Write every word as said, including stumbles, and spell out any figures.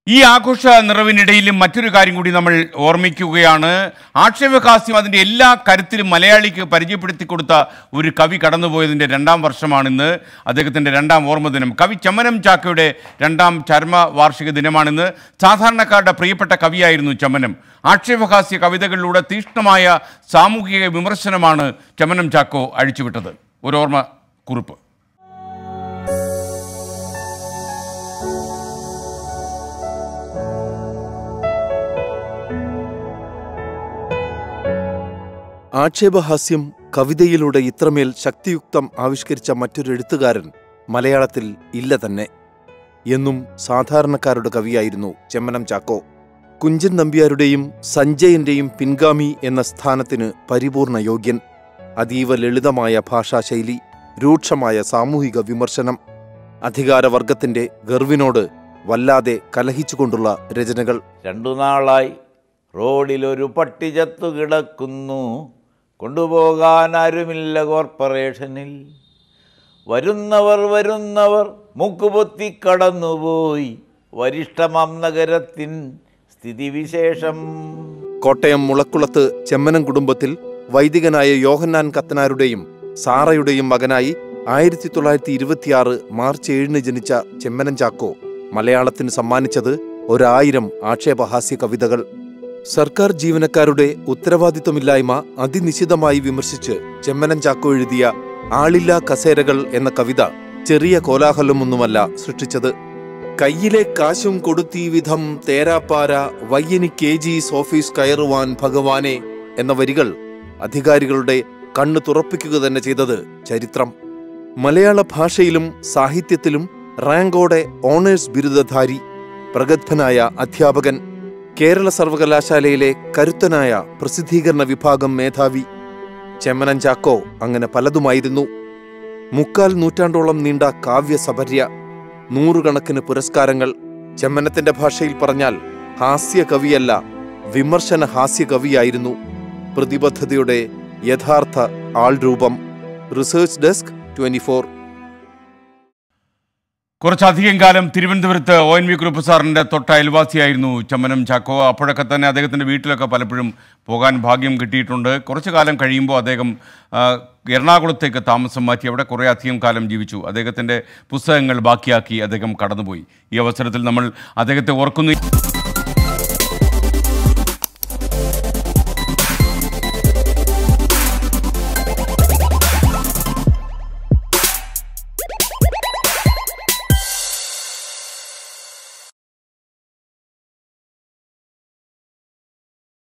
ഈ ആഘോഷ നിറവിനിടയിലും മറ്റൊരു കാര്യം കൂടി നമ്മൾ ഓർമ്മിക്കുകയാണ്. ആക്ഷേപഹാസ്യം അതിൻ്റെ എല്ലാ കരുത്തിലും മലയാളിക്ക് പരിചയപ്പെടുത്തി കൊടുത്ത ഒരു കവി കടന്നുപോയതിൻ്റെ രണ്ടാം വർഷമാണിന്ന്. അദ്ദേഹത്തിൻ്റെ രണ്ടാം ഓർമ്മ ദിനം. കവി ചമ്മനം ചാക്കോയുടെ രണ്ടാം ചരമ വാർഷിക ദിനമാണിന്ന്. സാധാരണക്കാരുടെ പ്രിയപ്പെട്ട കവിയായിരുന്നു ചമ്മനം. ആക്ഷേപഹാസ്യ കവിതകളിലൂടെ തീക്ഷ്ണമായ സാമൂഹിക വിമർശനമാണ് ചമ്മനം ചാക്കോ അഴിച്ചുവിട്ടത്. ഒരു ഓർമ്മ കുറിപ്പ്. ആക്ഷേപഹാസ്യം കവിതയിലൂടെ ഇത്രമേൽ ശക്തിയുക്തം ആവിഷ്കരിച്ച മറ്റൊരു എഴുത്തുകാരൻ മലയാളത്തിൽ ഇല്ല തന്നെ. എന്നും സാധാരണക്കാരുടെ കവിയായിരുന്നു ചെമ്മനം ചാക്കോ. കുഞ്ചൻ നമ്പ്യാരുടെയും സഞ്ജയന്റെയും പിൻഗാമി എന്ന സ്ഥാനത്തിന് പരിപൂർണ യോഗ്യൻ. അതീവ ലളിതമായ ഭാഷാശൈലി, രൂക്ഷമായ സാമൂഹിക വിമർശനം, അധികാരവർഗത്തിന്റെ ഗർവിനോട് വല്ലാതെ കലഹിച്ചുകൊണ്ടുള്ള രചനകൾ. രണ്ടു നാളായി റോഡിലൊരു പട്ടി ചത്തു കിടക്കുന്നു, കൊണ്ടുപോകാൻ ആരുമില്ല കോർപ്പറേഷനിൽ. വരുന്നവർ വരുന്നവർ മുക്കുപൊത്തി കടന്നുപോയി, വരിഷ്ഠമാം നഗരത്തിൻ സ്ഥിതിവിശേഷം. കോട്ടയം മുളക്കുളത്ത് ചെമ്മനം കുടുംബത്തിൽ വൈദികനായ യോഹന്നാൻ കത്തനാരുടെയും സാറയുടെയും മകനായി ആയിരത്തി തൊള്ളായിരത്തി ഇരുപത്തിയാറ് മാർച്ച് ഏഴിന് ജനിച്ച ചെമ്മനം ചാക്കോ മലയാളത്തിന് സമ്മാനിച്ചത് ഒരായിരം ആക്ഷേപഹാസ്യ കവിതകൾ. സർക്കാർ ജീവനക്കാരുടെ ഉത്തരവാദിത്വമില്ലായ്മ അതിനിശിതമായി വിമർശിച്ച് ചെമ്മനം ചാക്കോ എഴുതിയ ആളില്ലാ കസേരകൾ എന്ന കവിത ചെറിയ കോലാഹലമൊന്നുമല്ല സൃഷ്ടിച്ചത്. കയ്യിലെ കാശും കൊടുത്തീ വിധം തേരാപ്പാര വയ്യനി കെ ജീസ് ഓഫീസ് കയറുവാൻ ഭഗവാനെ എന്ന വരികൾ അധികാരികളുടെ കണ്ണു തുറപ്പിക്കുക തന്നെ ചെയ്തത് ചരിത്രം. മലയാള ഭാഷയിലും സാഹിത്യത്തിലും റാങ്കോടെ ഓണേഴ്സ് ബിരുദധാരി, പ്രഗത്ഭനായ അധ്യാപകൻ, കേരള സർവകലാശാലയിലെ കരുത്തനായ പ്രസിദ്ധീകരണ വിഭാഗം മേധാവി. ചെമ്മനം ചാക്കോ അങ്ങനെ പലതുമായിരുന്നു. മുക്കാൽ നൂറ്റാണ്ടോളം നീണ്ട കാവ്യസപര്യ, നൂറുകണക്കിന് പുരസ്കാരങ്ങൾ. ചെമ്മനത്തിന്റെ ഭാഷയിൽ പറഞ്ഞാൽ ഹാസ്യ കവിയല്ല, വിമർശന ഹാസ്യ കവിയായിരുന്നു. പ്രതിബദ്ധതയുടെ യഥാർത്ഥ ആൾരൂപം. Research desk twenty four. കുറച്ചധികം കാലം തിരുവനന്തപുരത്ത് ഒ എൻ വി കുറുപ്പ് സാറിൻ്റെ തൊട്ട അയൽവാസിയായിരുന്നു ചമ്മനം ചാക്കോ. അപ്പോഴൊക്കെ തന്നെ അദ്ദേഹത്തിൻ്റെ വീട്ടിലൊക്കെ പലപ്പോഴും പോകാൻ ഭാഗ്യം കിട്ടിയിട്ടുണ്ട്. കുറച്ചു കാലം കഴിയുമ്പോൾ അദ്ദേഹം എറണാകുളത്തേക്ക് താമസം മാറ്റി അവിടെ കുറേ അധികം കാലം ജീവിച്ചു. അദ്ദേഹത്തിൻ്റെ പുസ്തകങ്ങൾ ബാക്കിയാക്കി അദ്ദേഹം കടന്നുപോയി. ഈ അവസരത്തിൽ നമ്മൾ അദ്ദേഹത്തെ ഓർക്കുന്നു.